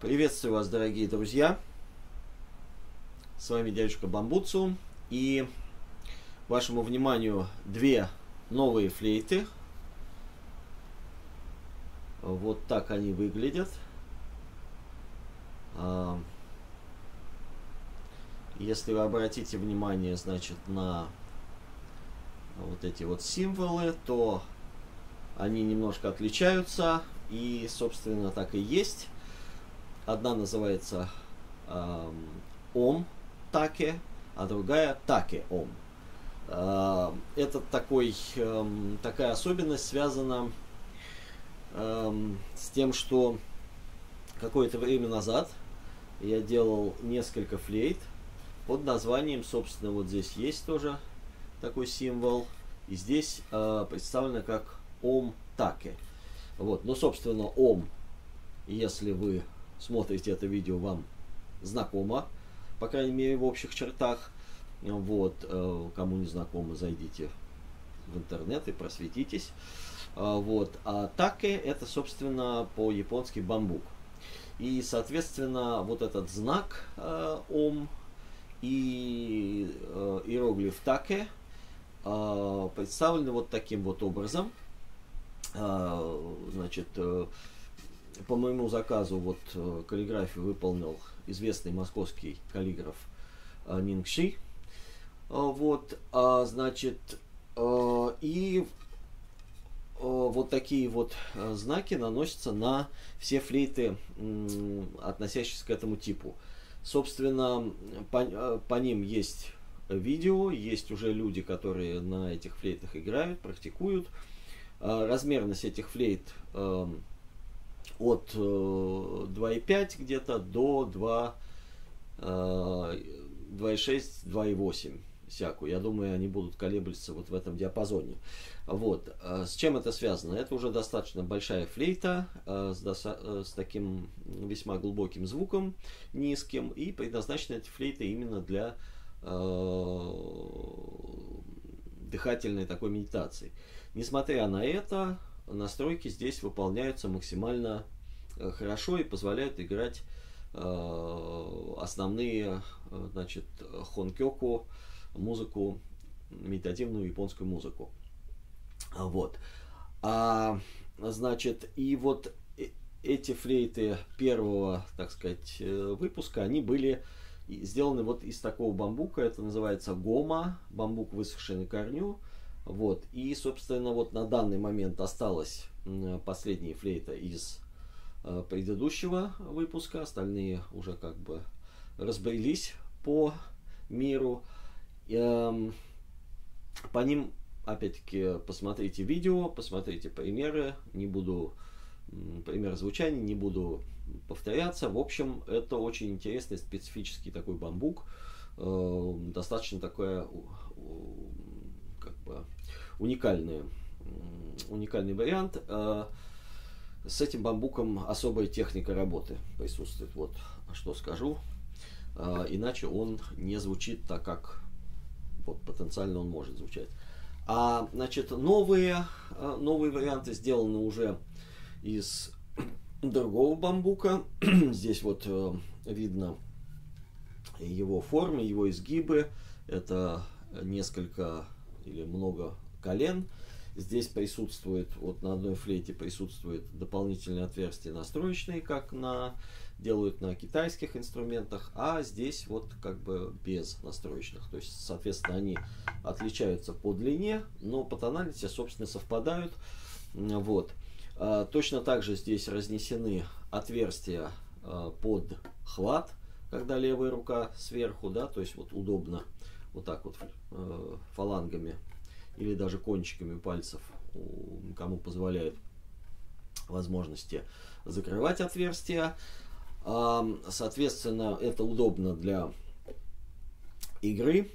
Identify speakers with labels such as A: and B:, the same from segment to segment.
A: Приветствую вас, дорогие друзья! С вами дядюшка Бамбуцу. И вашему вниманию две новые флейты. Вот так они выглядят. Если вы обратите внимание, значит, на вот эти вот символы, то они немножко отличаются. И, собственно, так и есть. Одна называется Ом Таке, а другая Таке Ом. Это такая особенность связана с тем, что какое-то время назад я делал несколько флейт под названием, собственно, вот здесь есть тоже такой символ, и здесь представлено как Ом Таке. Вот, ну, собственно, Ом, если вы смотрите это видео, вам знакомо, по крайней мере, в общих чертах. Вот, кому не знакомо, зайдите в интернет и просветитесь. Вот, а таке это, собственно, по-японски бамбук. И, соответственно, вот этот знак Ом и иероглиф таке представлены вот таким вот образом. Значит, по моему заказу вот каллиграфию выполнил известный московский каллиграф Нингши. Вот, значит, и вот такие вот знаки наносятся на все флейты, относящиеся к этому типу. Собственно, по ним есть видео, есть уже люди, которые на этих флейтах играют, практикуют. Размерность этих флейт от 2,5 где-то до 2,6, 2,8 всякую. Я думаю, они будут колеблиться вот в этом диапазоне. Вот. С чем это связано? Это уже достаточно большая флейта с таким весьма глубоким звуком, низким, и предназначены эти флейты именно для дыхательной такой медитации. Несмотря на это, настройки здесь выполняются максимально хорошо и позволяют играть основные, значит, хонкёку, музыку, медитативную японскую музыку. Вот. Значит, и вот эти флейты первого, так сказать, выпуска, они были сделаны вот из такого бамбука. Это называется гома, бамбук, высохший на корню. Вот. И, собственно, вот на данный момент осталась последняя флейта из предыдущего выпуска. Остальные уже как бы разбрелись по миру. По ним, опять-таки, посмотрите видео, посмотрите примеры. Не буду пример звучания, не буду повторяться. В общем, это очень интересный, специфический такой бамбук. Достаточно такое как бы уникальный вариант. С этим бамбуком особая техника работы присутствует. Вот что скажу. Иначе он не звучит так, как вот потенциально он может звучать. Значит, новые варианты сделаны уже из другого бамбука. Здесь вот видно его формы, его изгибы. Это несколько или много колен. Здесь присутствует, вот на одной флейте присутствует дополнительные отверстия настроечные, как делают на китайских инструментах, а здесь вот как бы без настроечных. То есть, соответственно, они отличаются по длине, но по тональности, собственно, совпадают. Вот. Точно так же здесь разнесены отверстия под хват, когда левая рука сверху, да, то есть вот удобно вот так вот фалангами или даже кончиками пальцев, кому позволяют возможности закрывать отверстия. Соответственно, это удобно для игры.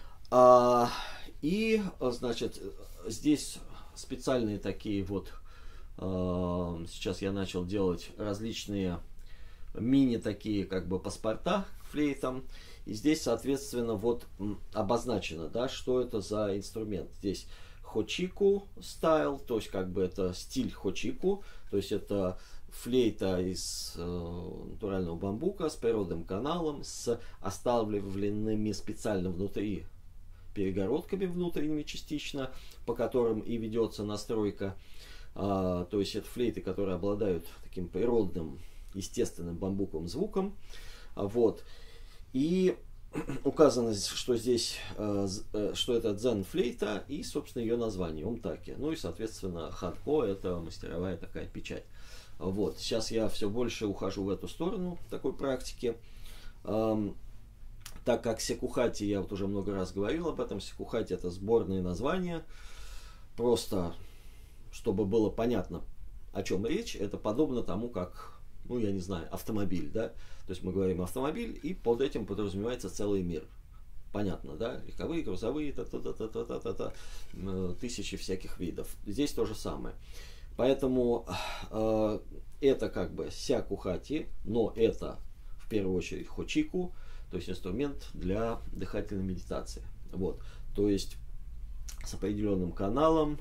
A: И, значит, здесь специальные такие вот, сейчас я начал делать различные мини такие как бы паспорта к флейтам. И здесь, соответственно, вот обозначено, да, что это за инструмент. Здесь хочику стайл, то есть как бы это стиль хочику, то есть это флейта из натурального бамбука с природным каналом, с оставленными специально внутри перегородками внутренними частично, по которым и ведется настройка. То есть это флейты, которые обладают таким природным, естественным бамбуковым звуком. Вот. И указано, что здесь, что это дзен-флейта и, собственно, ее название Омтаки. Ну и, соответственно, ханко — это мастеровая такая печать. Вот. Сейчас я все больше ухожу в эту сторону такой практики. Так как секухати, я вот уже много раз говорил об этом, секухати — это сборные названия. Просто, чтобы было понятно, о чем речь, это подобно тому, как, ну, я не знаю, автомобиль, да? То есть мы говорим автомобиль, и под этим подразумевается целый мир. Понятно, да? Легковые, грузовые, тысячи всяких видов. Здесь то же самое. Поэтому это как бы сякухати, но это в первую очередь хочику, то есть инструмент для дыхательной медитации. Вот. То есть с определенным каналом.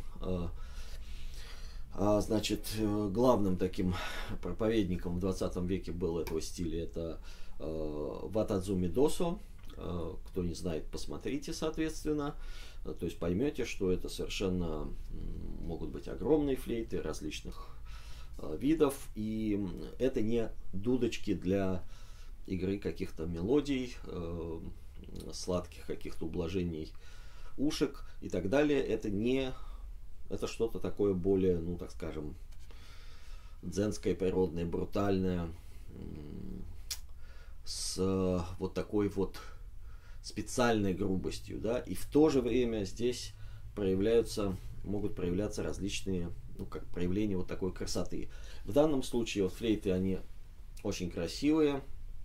A: Значит, главным таким проповедником в 20 веке был этого стиля это Ватадзуми Досо. Кто не знает, посмотрите, соответственно. То есть поймете, что это совершенно могут быть огромные флейты различных видов. И это не дудочки для игры каких-то мелодий, сладких каких-то ублажений ушек и так далее. Это что-то такое более, ну, так скажем, дзенское, природное, брутальное, с вот такой вот специальной грубостью, да, и в то же время здесь могут проявляться различные, ну, как проявления вот такой красоты. В данном случае вот флейты, они очень красивые.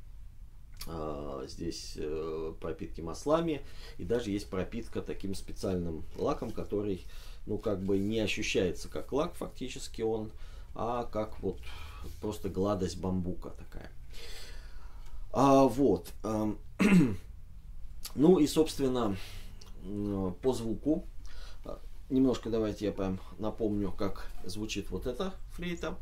A: Здесь пропитки маслами, и даже есть пропитка таким специальным лаком, который, ну, как бы не ощущается как лак фактически он, а как вот просто гладость бамбука такая. Вот. Ну и, собственно, по звуку. Немножко давайте я прям напомню, как звучит вот эта флейта.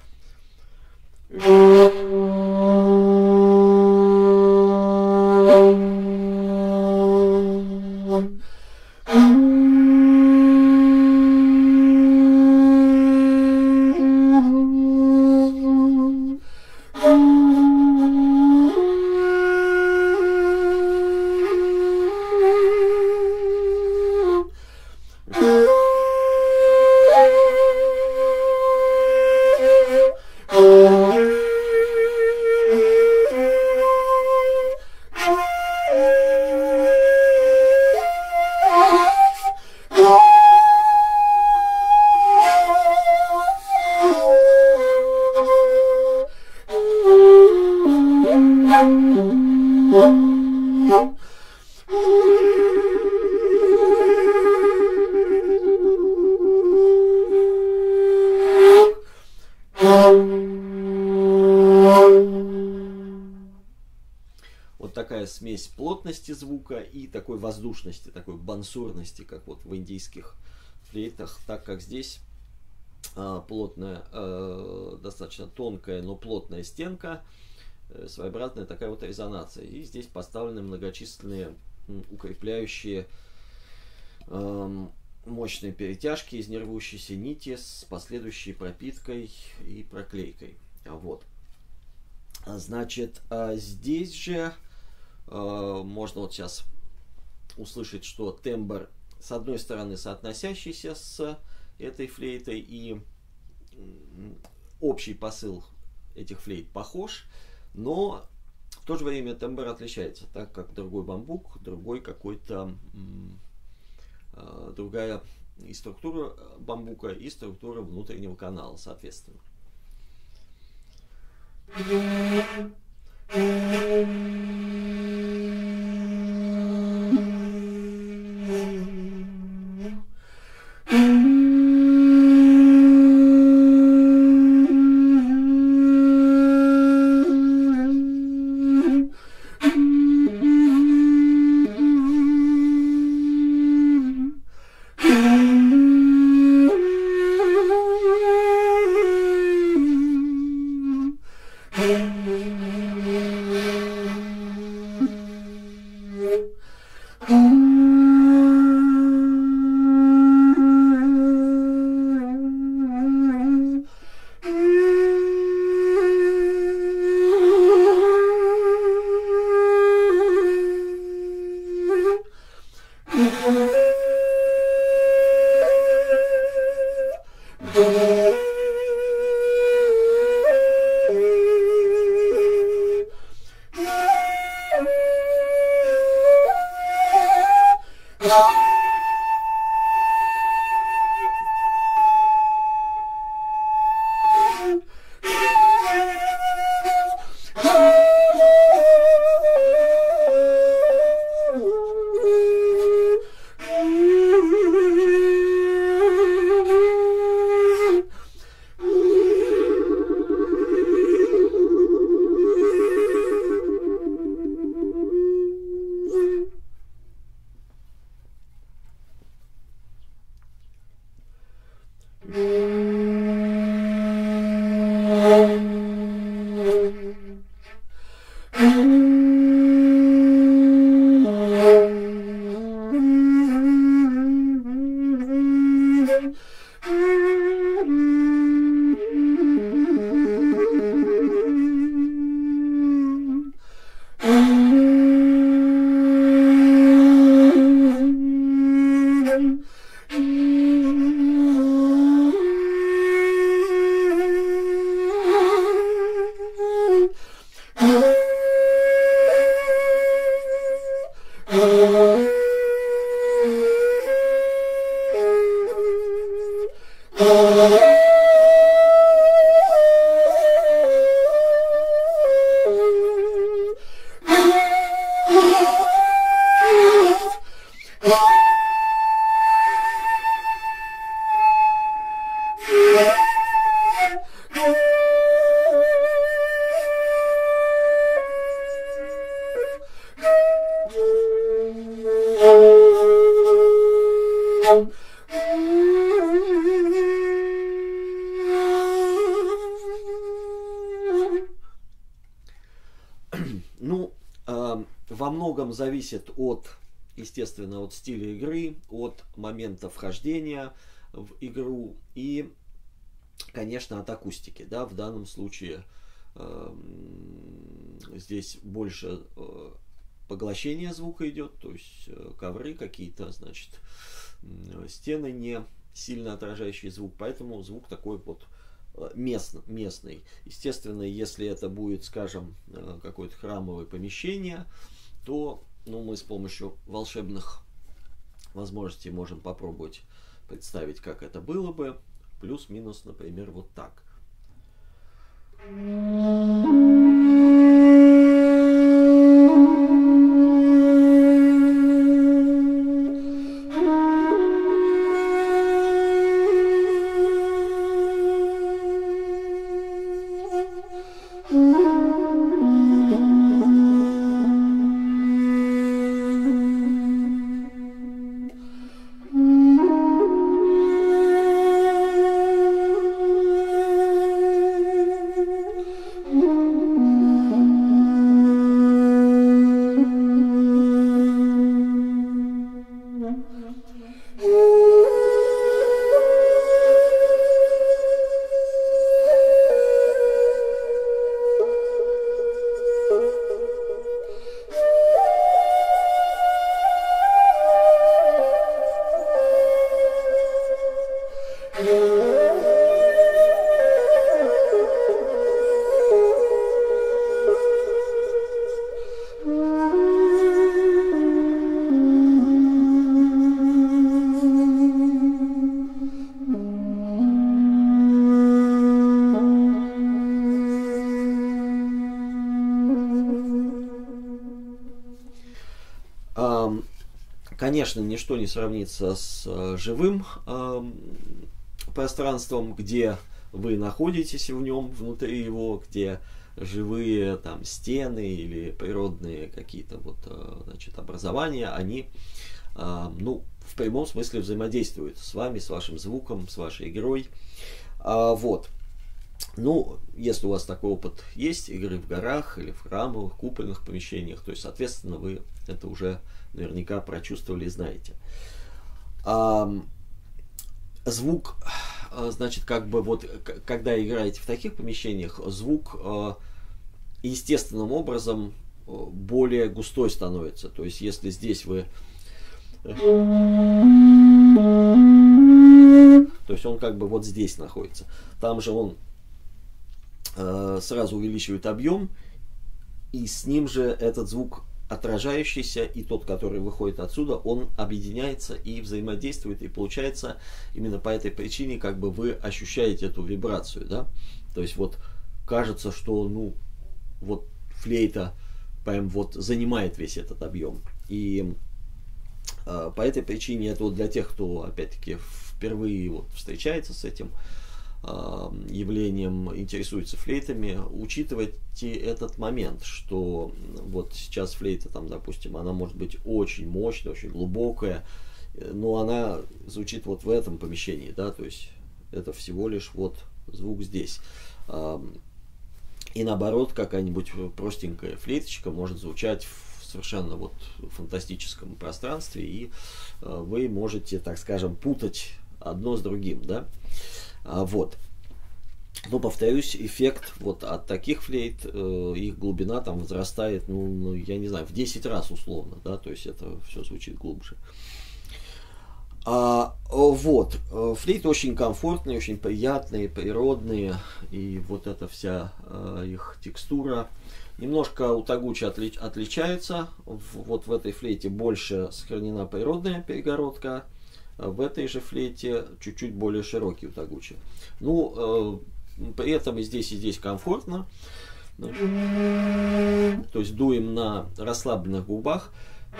A: Вот такая смесь плотности звука и такой воздушности, такой бансурности, как вот в индийских флейтах, так как здесь плотная, достаточно тонкая, но плотная стенка, своеобразная такая вот резонация. И здесь поставлены многочисленные укрепляющие мощные перетяжки из нервущейся нити с последующей пропиткой и проклейкой. Вот. Значит, здесь же можно вот сейчас услышать, что тембр с одной стороны соотносящийся с этой флейтой, и общий посыл этих флейт похож, но в то же время тембр отличается, так как другой бамбук, другой какой-то другая и структура бамбука, и структура внутреннего канала, соответственно. Ну, во многом зависит от, естественно, от стиля игры, от момента вхождения в игру и, конечно, от акустики. Да, в данном случае здесь больше поглощение звука идет, то есть ковры какие-то, значит, стены не сильно отражающие звук, поэтому звук такой вот местный. Естественно, если это будет, скажем, какое-то храмовое помещение, то мы с помощью волшебных возможностей можем попробовать представить, как это было бы. Плюс-минус, например, вот так. Конечно, ничто не сравнится с живым пространством, где вы находитесь в нем, внутри его, где живые там стены или природные какие-то вот, значит, образования, они, в прямом смысле взаимодействуют с вами, с вашим звуком, с вашей игрой. Вот. Ну, если у вас такой опыт есть, игры в горах или в храмовых, купольных помещениях, то есть, соответственно, вы это уже наверняка прочувствовали и знаете. Звук, значит, как бы вот, когда играете в таких помещениях, звук естественным образом более густой становится. То есть, если здесь вы... То есть, он как бы вот здесь находится. Там же он сразу увеличивает объем, и с ним же этот звук отражающийся и тот, который выходит отсюда, он объединяется и взаимодействует, и получается именно по этой причине как бы вы ощущаете эту вибрацию, да, то есть вот кажется, что ну вот флейта прям вот занимает весь этот объем, и по этой причине это вот для тех, кто опять-таки впервые вот встречается с этим явлением, интересуется флейтами, учитывайте этот момент, что вот сейчас флейта, там, допустим, она может быть очень мощная, очень глубокая, но она звучит вот в этом помещении, да, то есть это всего лишь вот звук здесь. И наоборот, какая-нибудь простенькая флейточка может звучать в совершенно вот фантастическом пространстве, и вы можете, так скажем, путать одно с другим, да. Вот. Но, повторюсь, эффект вот от таких флейт, их глубина там возрастает, ну, я не знаю, в 10 раз условно, да, то есть это все звучит глубже. Вот, флейты очень комфортные, очень приятные, природные, и вот эта вся их текстура немножко у Тагучи отличается. Вот в этой флейте больше сохранена природная перегородка, в этой же флейте чуть-чуть более широкий у Тагучи. Ну, при этом и здесь комфортно. То есть дуем на расслабленных губах.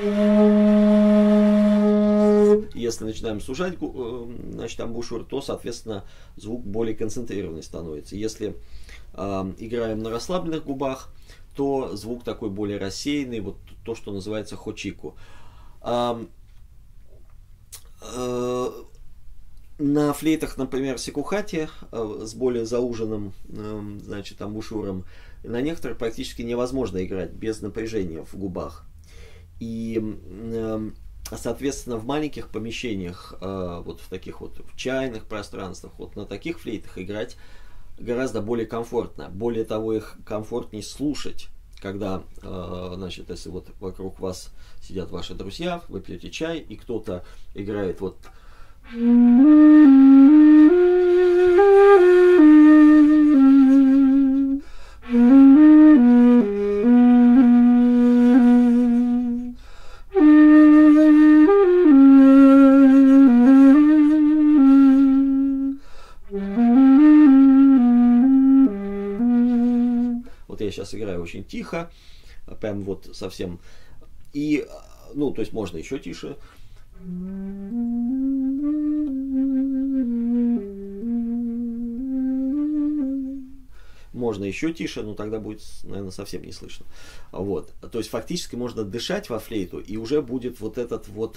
A: Если начинаем сужать, значит, амбушюр, то, соответственно, звук более концентрированный становится. Если играем на расслабленных губах, то звук такой более рассеянный, вот то, что называется хочику. На флейтах, например, сикухати с более зауженным, значит, амбушюром, на некоторых практически невозможно играть без напряжения в губах. И, соответственно, в маленьких помещениях, вот в таких вот в чайных пространствах, вот на таких флейтах играть гораздо более комфортно. Более того, их комфортнее слушать, когда, значит, если вот вокруг вас сидят ваши друзья, вы пьете чай, и кто-то играет вот... Вот я сейчас играю очень тихо, прям вот совсем, и, ну, то есть можно еще тише. Можно еще тише, но тогда будет, наверное, совсем не слышно. Вот. То есть фактически можно дышать во флейту, и уже будет вот этот вот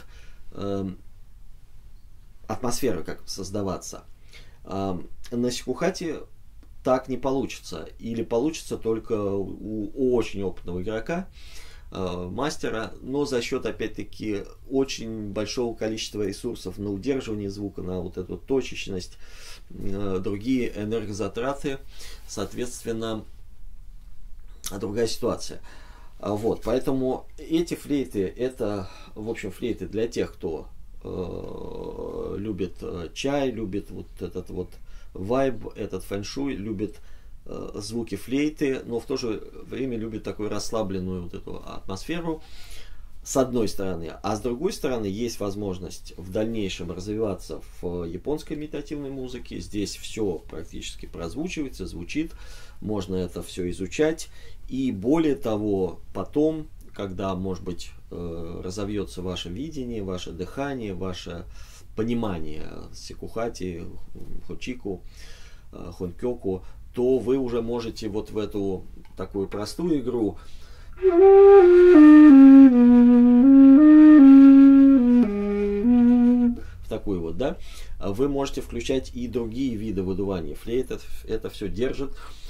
A: атмосфера как создаваться. На сикухати так не получится. Или получится только у очень опытного игрока, мастера, но за счет, опять-таки, очень большого количества ресурсов на удерживание звука, на вот эту точечность, другие энергозатраты, соответственно, другая ситуация. Вот, поэтому эти флейты, это, в общем, флейты для тех, кто любит чай, любит вот этот вот вайб, этот фэншуй, любит звуки флейты, но в то же время любит такую расслабленную вот эту атмосферу, с одной стороны. А с другой стороны, есть возможность в дальнейшем развиваться в японской медитативной музыке. Здесь все практически прозвучивается, звучит, можно это все изучать. И более того, потом, когда, может быть, разовьется ваше видение, ваше дыхание, ваше понимание сикухати, хочику, хонкёку, то вы уже можете вот в эту такую простую игру в такую вот, да, вы можете включать и другие виды выдувания. Флейта это все держит.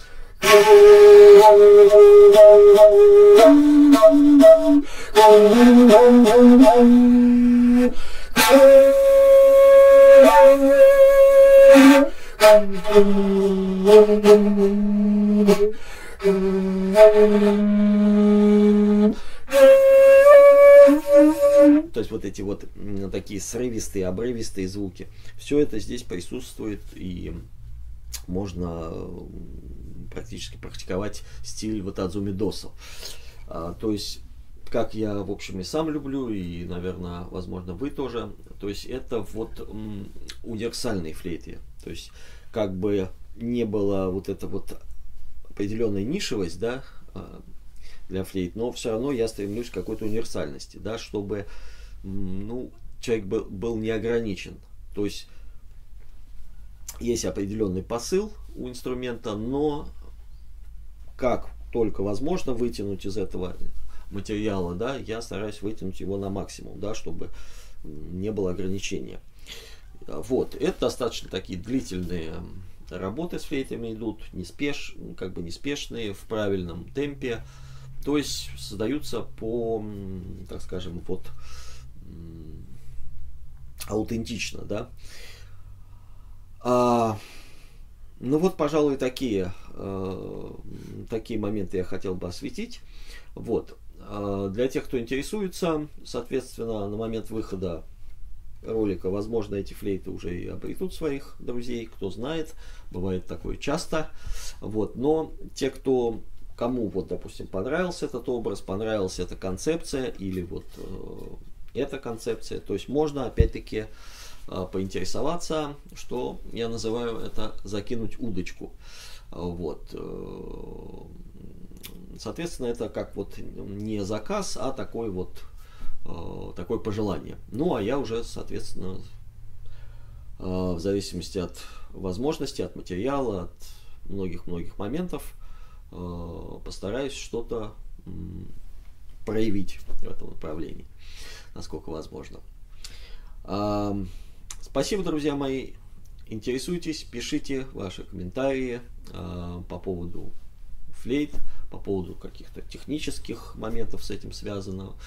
A: То есть вот эти вот такие срывистые, обрывистые звуки. Все это здесь присутствует, и можно практически практиковать стиль Ватадзуми Досо. То есть, как я, в общем, и сам люблю, и, наверное, возможно, вы тоже. То есть, это вот универсальные флейты. То есть, как бы не было вот эта вот определенная нишевость, да, для флейт, но все равно я стремлюсь к какой-то универсальности, да, чтобы ну, человек был не ограничен. То есть есть определенный посыл у инструмента, но как только возможно вытянуть из этого материала, да, я стараюсь вытянуть его на максимум, да, чтобы не было ограничения. Вот, это достаточно такие длительные работы с флейтами идут, как бы неспешные, в правильном темпе. То есть создаются по, так скажем, вот аутентично, да. Ну вот, пожалуй, такие моменты я хотел бы осветить. Вот. Для тех, кто интересуется, соответственно, на момент выхода ролика, возможно, эти флейты уже и обретут своих друзей, кто знает, бывает такое часто. Вот. Но те, кому, вот, допустим, понравился этот образ, понравилась эта концепция или вот эта концепция, то есть можно, опять-таки, поинтересоваться, что я называю это закинуть удочку. Вот. Соответственно, это как вот не заказ, а такое пожелание. Ну, а я уже, соответственно, в зависимости от возможностей, от материала, от многих-многих моментов, постараюсь что-то проявить в этом направлении, насколько возможно. Спасибо, друзья мои. Интересуйтесь, пишите ваши комментарии по поводу флейт, по поводу каких-то технических моментов с этим связанных.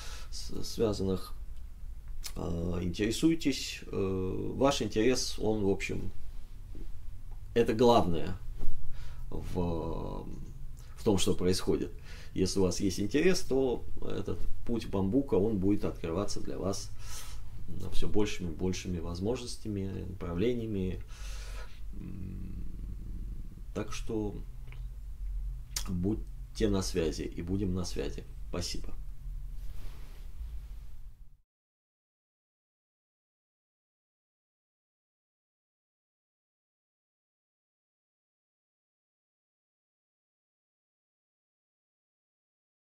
A: Интересуйтесь. Ваш интерес, он, в общем, это главное в том, что происходит. Если у вас есть интерес, то этот путь бамбука, он будет открываться для вас все большими и большими возможностями, направлениями. Так что будьте на связи, и будем на связи. Спасибо.